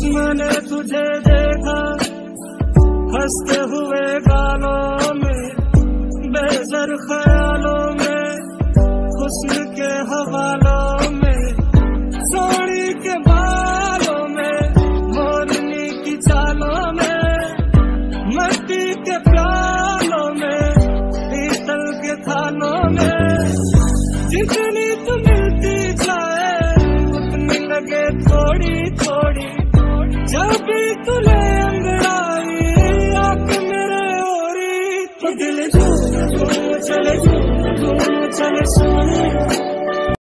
मैंने तुझे देखा हंसते हुए गालों में, बेज़र ख्यालों में, हुस्न के हवालों में, सोनी के बालों में, मोरनी की चालों में, मट्टी के प्यालों में, पीतल के थानों में। जितनी तू मिलती जाए उतनी लगे थोड़ी थोड़ी, जब भी तू ले अंगड़ाई आके मेरे ओरी, तो दिल झूम झूम चले सोने।